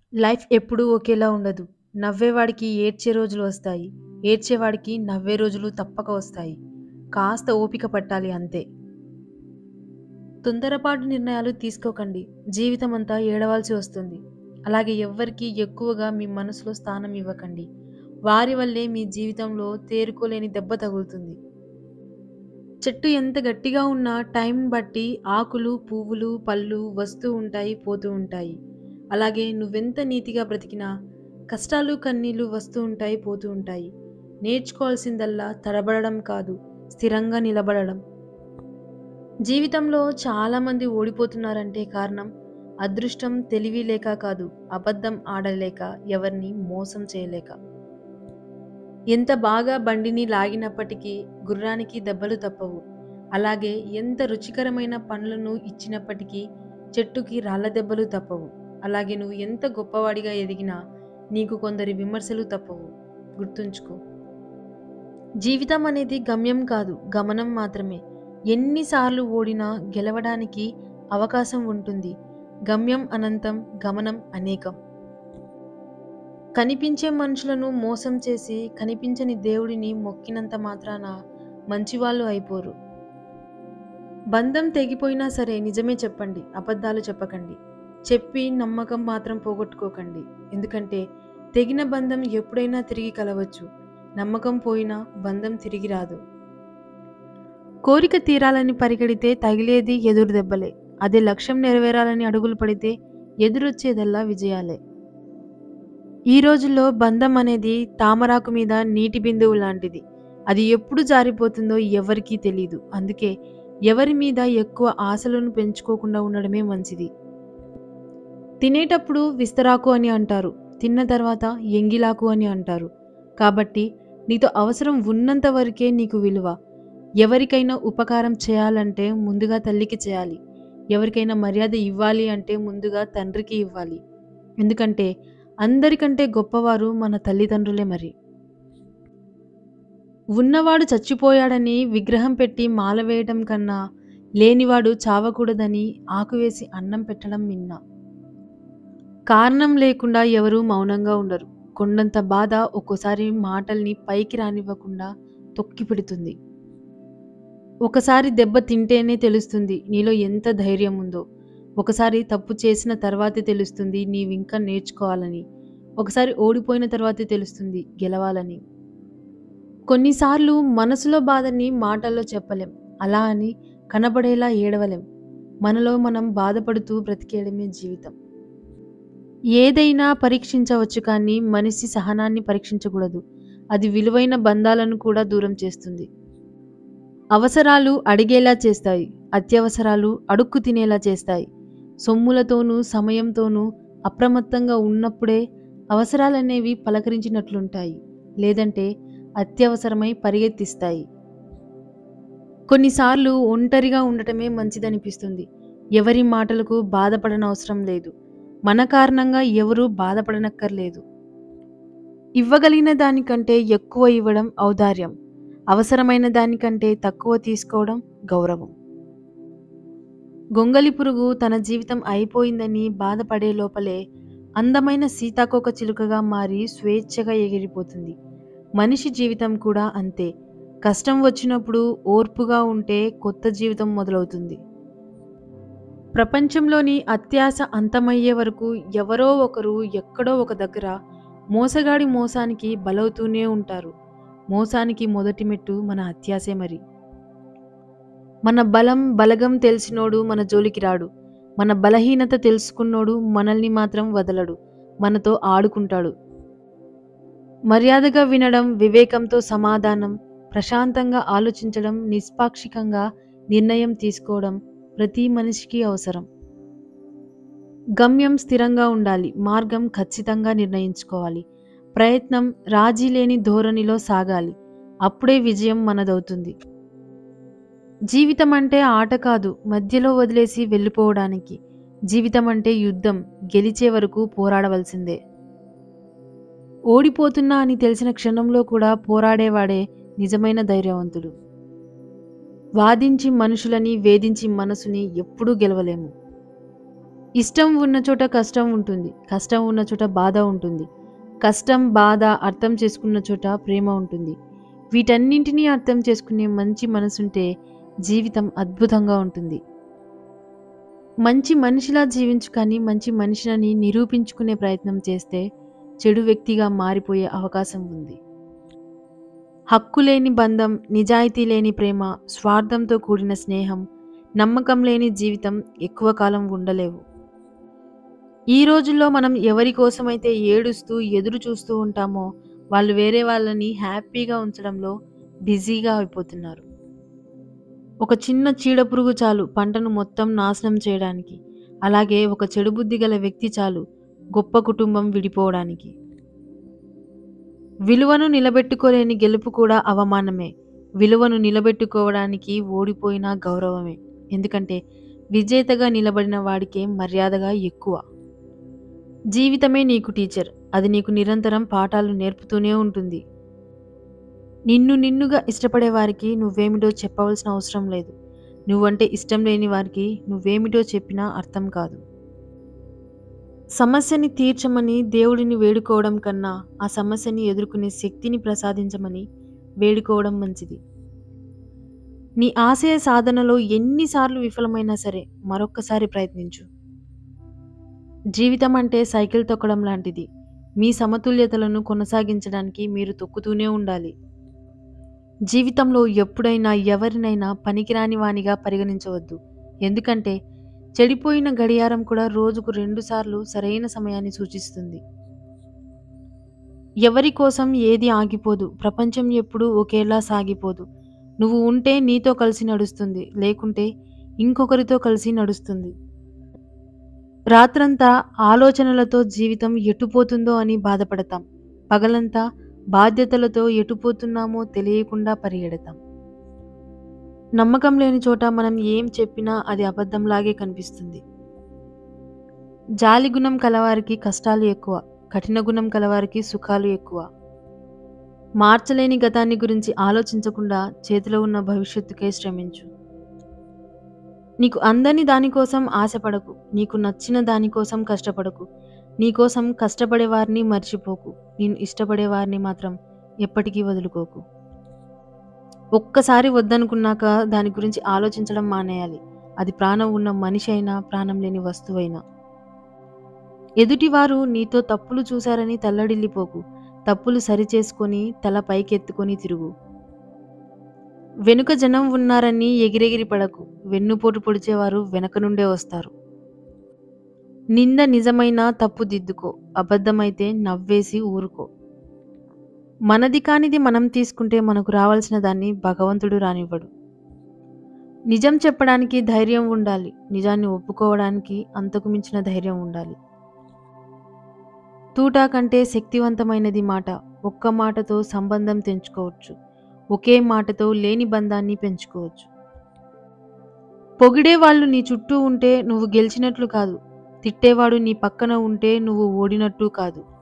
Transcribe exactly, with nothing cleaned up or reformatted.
Life ఎప్పుడూ ఒకేలా ఉండదు. నవ్వేవాడికి ఏడ్చే రోజులు వస్తాయి. ఏడ్చేవాడికి నవ్వే రోజులు తప్పక వస్తాయి. కాస్త ఓపిక పట్టాలి అంతే. తొందరపాటు నిర్ణయాలు తీసుకోకండి. జీవితమంతా ఏడవాల్సి వస్తుంది. అలాగే ఎవ్వరికీ ఎక్కువగా మీ మనసులో స్థానం ఇవ్వకండి. వారి వల్లే మీ జీవితంలో తేరుకోలేని దెబ్బ తగులుతుంది. చెట్టు ఎంత గట్టిగా ఉన్నా టైం బట్టి ఆకులు, పువ్వులు, పళ్ళు వస్తూ ఉంటాయి, పోతూ ఉంటాయి. అలాగే నువ్వెంత నీతిగా బ్రతికినా కష్టాలు, కన్నీళ్లు వస్తూ ఉంటాయి, పోతూ ఉంటాయి. నేర్చుకోవాల్సిందల్లా తడబడడం కాదు, స్థిరంగా నిలబడడం. జీవితంలో చాలామంది ఓడిపోతున్నారంటే కారణం అదృష్టం, తెలివి లేక కాదు, అబద్ధం ఆడలేక, ఎవరిని మోసం చేయలేక. ఎంత బాగా బండిని లాగినప్పటికీ గుర్రానికి దెబ్బలు తప్పవు. అలాగే ఎంత రుచికరమైన పండ్లను ఇచ్చినప్పటికీ చెట్టుకి రాళ్ళ దెబ్బలు తప్పవు. అలాగే నువ్వు ఎంత గొప్పవాడిగా ఎదిగినా నీకు కొందరి విమర్శలు తప్పవు. గుర్తుంచుకో. జీవితం అనేది గమ్యం కాదు, గమనం మాత్రమే. ఎన్నిసార్లు ఓడినా గెలవడానికి అవకాశం ఉంటుంది. గమ్యం అనంతం, గమనం అనేకం. కనిపించే మనుషులను మోసం చేసి కనిపించని దేవుడిని మొక్కినంత మాత్రాన మంచివాళ్ళు అయిపోరు. బంధం తెగిపోయినా సరే నిజమే చెప్పండి, అబద్ధాలు చెప్పకండి. చెప్పి నమ్మకం మాత్రం పోగొట్టుకోకండి. ఎందుకంటే తెగిన బంధం ఎప్పుడైనా తిరిగి కలవచ్చు. నమ్మకం పోయినా బంధం తిరిగి రాదు. కోరిక తీరాలని పరిగెడితే తగిలేది ఎదురు దెబ్బలే. అదే లక్ష్యం నెరవేరాలని అడుగులు పడితే ఎదురొచ్చేదల్లా విజయాలే. ఈ రోజుల్లో బంధం అనేది తామరాకు మీద నీటి బిందువు లాంటిది. అది ఎప్పుడు జారిపోతుందో ఎవరికీ తెలీదు. అందుకే ఎవరి మీద ఎక్కువ ఆశలను పెంచుకోకుండా ఉండడమే మంచిది. తినేటప్పుడు విస్తరాకు అని అంటారు, తిన్న తర్వాత ఎంగిలాకు అని అంటారు. కాబట్టి నీతో అవసరం ఉన్నంత వరకే నీకు విలువ. ఎవరికైనా ఉపకారం చేయాలంటే ముందుగా తల్లికి చేయాలి. ఎవరికైనా మర్యాద ఇవ్వాలి అంటే ముందుగా తండ్రికి ఇవ్వాలి. ఎందుకంటే అందరికంటే గొప్పవారు మన తల్లిదండ్రులే మరి. ఉన్నవాడు చచ్చిపోయాడని విగ్రహం పెట్టి మాల వేయడం కన్నా లేనివాడు చావకూడదని ఆకువేసి అన్నం పెట్టడం మిన్నా. కారణం లేకుండా ఎవరూ మౌనంగా ఉండరు. కొండంత బాధ ఒక్కోసారి మాటల్ని పైకి రానివ్వకుండా తొక్కి పెడుతుంది. ఒకసారి దెబ్బ తింటేనే తెలుస్తుంది నీలో ఎంత ధైర్యం ఉందో. ఒకసారి తప్పు చేసిన తర్వాతే తెలుస్తుంది నీవింకా నేర్చుకోవాలని. ఒకసారి ఓడిపోయిన తర్వాతే తెలుస్తుంది గెలవాలని. కొన్నిసార్లు మనసులో బాధని మాటల్లో చెప్పలేం. అలా అని కనబడేలా ఏడవలేం. మనలో మనం బాధపడుతూ బ్రతికేయడమే జీవితం. ఏదైనా పరీక్షించవచ్చు కానీ మనిషి సహనాన్ని పరీక్షించకూడదు. అది విలువైన బంధాలను కూడా దూరం చేస్తుంది. అవసరాలు అడిగేలా చేస్తాయి. అత్యవసరాలు అడుక్కు తినేలా చేస్తాయి. సొమ్ములతోనూ సమయంతోనూ అప్రమత్తంగా ఉన్నప్పుడే అవసరాలనేవి పలకరించినట్లుంటాయి. లేదంటే అత్యవసరమై పరిగెత్తిస్తాయి. కొన్నిసార్లు ఒంటరిగా ఉండటమే మంచిదనిపిస్తుంది. ఎవరి మాటలకు బాధపడనవసరం లేదు. మన కారణంగా ఎవరూ బాధపడనక్కర్లేదు. ఇవ్వగలిగిన దానికంటే ఎక్కువ ఇవ్వడం ఔదార్యం. అవసరమైన దానికంటే తక్కువ తీసుకోవడం గౌరవం. గొంగలి పురుగు తన జీవితం అయిపోయిందని బాధపడే లోపలే అందమైన సీతాకోక చిలుకగా మారి స్వేచ్ఛగా ఎగిరిపోతుంది. మనిషి జీవితం కూడా అంతే. కష్టం వచ్చినప్పుడు ఓర్పుగా ఉంటే కొత్త జీవితం మొదలవుతుంది. ప్రపంచంలోని అత్యాశ అంతమయ్యే వరకు ఎవరో ఒకరు ఎక్కడో ఒక దగ్గర మోసగాడి మోసానికి బలవుతూనే ఉంటారు. మోసానికి మొదటి మెట్టు మన అత్యాశే మరి. మన బలం బలగం తెలిసినోడు మన జోలికి రాడు. మన బలహీనత తెలుసుకున్నోడు మనల్ని మాత్రం వదలడు. మనతో ఆడుకుంటాడు. మర్యాదగా వినడం, వివేకంతో సమాధానం, ప్రశాంతంగా ఆలోచించడం, నిష్పాక్షికంగా నిర్ణయం తీసుకోవడం ప్రతి మనిషికి అవసరం. గమ్యం స్థిరంగా ఉండాలి. మార్గం ఖచ్చితంగా నిర్ణయించుకోవాలి. ప్రయత్నం రాజీ లేని ధోరణిలో సాగాలి. అప్పుడే విజయం మనదవుతుంది. జీవితం అంటే ఆట కాదు, మధ్యలో వదిలేసి వెళ్ళిపోవడానికి. జీవితం అంటే యుద్ధం, గెలిచే వరకు పోరాడవలసిందే. ఓడిపోతున్నా అని తెలిసిన క్షణంలో కూడా పోరాడేవాడే నిజమైన ధైర్యవంతుడు. వాదించి మనుషులని, వేధించి మనసుని ఎప్పుడూ గెలవలేము. ఇష్టం ఉన్న చోట కష్టం ఉంటుంది. కష్టం ఉన్న చోట బాధ ఉంటుంది. కష్టం, బాధ అర్థం చేసుకున్న చోట ప్రేమ ఉంటుంది. వీటన్నింటినీ అర్థం చేసుకునే మంచి మనసుంటే జీవితం అద్భుతంగా ఉంటుంది. మంచి మనిషిలా జీవించు కానీ మంచి మనిషినని నిరూపించుకునే ప్రయత్నం చేస్తే చెడు వ్యక్తిగా మారిపోయే అవకాశం ఉంది. హక్కు లేని బంధం, నిజాయితీ లేని ప్రేమ, స్వార్థంతో కూడిన స్నేహం, నమ్మకం లేని జీవితం ఎక్కువ కాలం ఉండలేవు. ఈ రోజుల్లో మనం ఎవరి కోసమైతే ఏడుస్తూ ఎదురు చూస్తూ ఉంటామో వాళ్ళు వేరే వాళ్ళని హ్యాపీగా ఉంచడంలో బిజీగా అయిపోతున్నారు. ఒక చిన్న చీడపురుగు చాలు పంటను మొత్తం నాశనం చేయడానికి. అలాగే ఒక చెడు బుద్ధి గల వ్యక్తి చాలు గొప్ప కుటుంబం విడిపోవడానికి. విలువను నిలబెట్టుకోలేని గెలుపు కూడా అవమానమే. విలువను నిలబెట్టుకోవడానికి ఓడిపోయినా గౌరవమే. ఎందుకంటే విజేతగా నిలబడిన వాడికే మర్యాదగా ఎక్కువ. జీవితమే నీకు టీచర్. అది నీకు నిరంతరం పాఠాలు నేర్పుతూనే ఉంటుంది. నిన్ను నిన్నుగా ఇష్టపడే వారికి నువ్వేమిటో చెప్పవలసిన అవసరం లేదు. నువ్వంటే ఇష్టం లేని వారికి నువ్వేమిటో చెప్పినా అర్థం కాదు. సమస్యని తీర్చమని దేవుడిని వేడుకోవడం కన్నా ఆ సమస్యని ఎదుర్కొనే శక్తిని ప్రసాదించమని వేడుకోవడం మంచిది. నీ ఆశయ సాధనలో ఎన్నిసార్లు విఫలమైనా సరే మరొక్కసారి ప్రయత్నించు. జీవితం అంటే సైకిల్ తొక్కడం లాంటిది. మీ సమతుల్యతలను కొనసాగించడానికి మీరు తొక్కుతూనే ఉండాలి. జీవితంలో ఎప్పుడైనా ఎవరినైనా పనికిరాని వానిగా పరిగణించవద్దు. ఎందుకంటే చెడిపోయిన గడియారం కూడా రోజుకు రెండు సార్లు సరైన సమయాన్ని సూచిస్తుంది. ఎవరి కోసం ఏది ఆగిపోదు. ప్రపంచం ఎప్పుడూ ఒకేలా సాగిపోదు. నువ్వు ఉంటే నీతో కలిసి నడుస్తుంది, లేకుంటే ఇంకొకరితో కలిసి నడుస్తుంది. రాత్రంతా ఆలోచనలతో జీవితం ఎటుపోతుందో అని బాధపడతాం. పగలంతా బాధ్యతలతో ఎటుపోతున్నామో తెలియకుండా పరిగెడతాం. నమ్మకం లేని చోట మనం ఏం చెప్పినా అది అబద్ధంలాగే కనిపిస్తుంది. జాలి గుణం కలవారికి కష్టాలు ఎక్కువ, కఠిన గుణం కలవారికి సుఖాలు ఎక్కువ. మార్చలేని గతాన్ని గురించి ఆలోచించకుండా చేతిలో ఉన్న భవిష్యత్తుకై శ్రమించు. నీకు అందని దానికోసం ఆశపడకు. నీకు నచ్చిన దానికోసం కష్టపడకు. నీకోసం కష్టపడే వారిని మర్చిపోకు. నేను ఇష్టపడే వారిని మాత్రం ఎప్పటికీ వదులుకోకు. ఒక్కసారి వద్దనుకున్నాక దాని గురించి ఆలోచించడం మానేయాలి. అది ప్రాణం ఉన్న మనిషి అయినా ప్రాణం లేని వస్తువైనా. ఎదుటివారు నీతో తప్పులు చూశారని తల్లడిల్లిపోకు. తప్పులు సరిచేసుకొని తల పైకెత్తుకొని తిరుగు. వెనుక జనం ఉన్నారని ఎగిరెగిరి పడకు. వెన్నుపోటు పొడిచేవారు వెనక నుండే వస్తారు. నింద నిజమైన తప్పు దిద్దుకో. అబద్ధమైతే నవ్వేసి ఊరుకో. మనది కానిది మనం తీసుకుంటే మనకు రావాల్సిన దాన్ని భగవంతుడు రానివ్వడు. నిజం చెప్పడానికి ధైర్యం ఉండాలి. నిజాన్ని ఒప్పుకోవడానికి అంతకు మించిన ధైర్యం ఉండాలి. తూటా కంటే శక్తివంతమైనది మాట. ఒక్క మాటతో సంబంధం తెంచుకోవచ్చు. ఒకే మాటతో లేని బంధాన్ని పెంచుకోవచ్చు. పొగిడేవాళ్ళు నీ చుట్టూ ఉంటే నువ్వు గెలిచినట్లు కాదు. తిట్టేవాడు నీ పక్కన ఉంటే నువ్వు ఓడినట్టు కాదు.